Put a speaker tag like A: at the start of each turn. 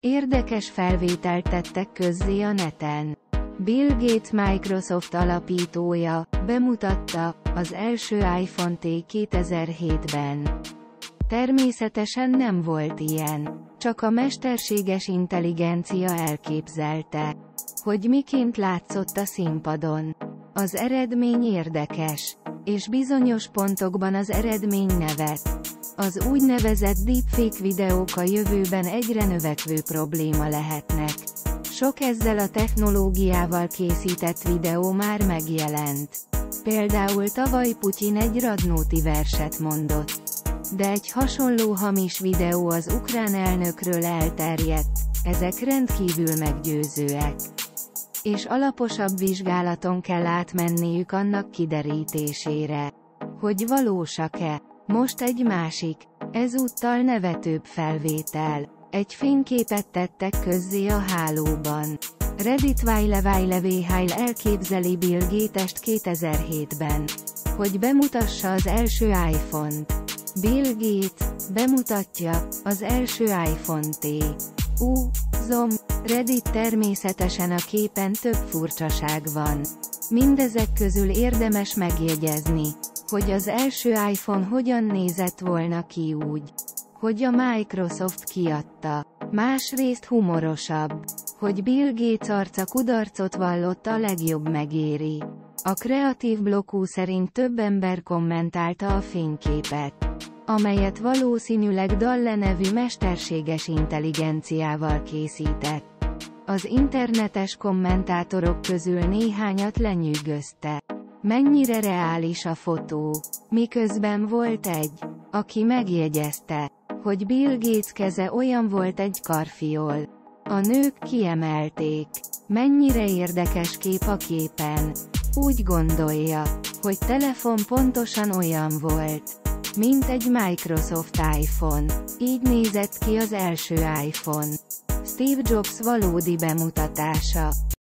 A: Érdekes felvételt tettek közzé a neten. Bill Gates Microsoft alapítója bemutatta az első iPhone-t 2007-ben. Természetesen nem volt ilyen. Csak a mesterséges intelligencia elképzelte, hogy miként látszott a színpadon. Az eredmény érdekes, és bizonyos pontokban az eredmény nevet. Az úgynevezett deepfake videók a jövőben egyre növekvő probléma lehetnek. Sok ezzel a technológiával készített videó már megjelent. Például tavaly Putyin egy Radnóti verset mondott. De egy hasonló hamis videó az ukrán elnökről elterjedt, ezek rendkívül meggyőzőek. És alaposabb vizsgálaton kell átmenniük annak kiderítésére, hogy valósak-e. Most egy másik, ezúttal nevetőbb felvétel. Egy fényképet tettek közzé a hálóban. Reddit While elképzeli Bill Gates-t 2007-ben, hogy bemutassa az első iPhone-t. Bill Gates bemutatja az első iPhone-t. Reddit természetesen a képen több furcsaság van. Mindezek közül érdemes megjegyezni, hogy az első iPhone hogyan nézett volna ki úgy, hogy a Microsoft kiadta. Másrészt humorosabb, hogy Bill Gates arca kudarcot vallott, a legjobb megéri. A kreatív blokkú szerint több ember kommentálta a fényképet, amelyet valószínűleg DALL-E nevű mesterséges intelligenciával készített. Az internetes kommentátorok közül néhányat lenyűgözte. Mennyire reális a fotó, miközben volt egy, aki megjegyezte, hogy Bill Gates keze olyan volt egy karfiol. A nők kiemelték, mennyire érdekes kép a képen. Úgy gondolja, hogy telefon pontosan olyan volt, mint egy Microsoft iPhone. Így nézett ki az első iPhone. Steve Jobs valódi bemutatása.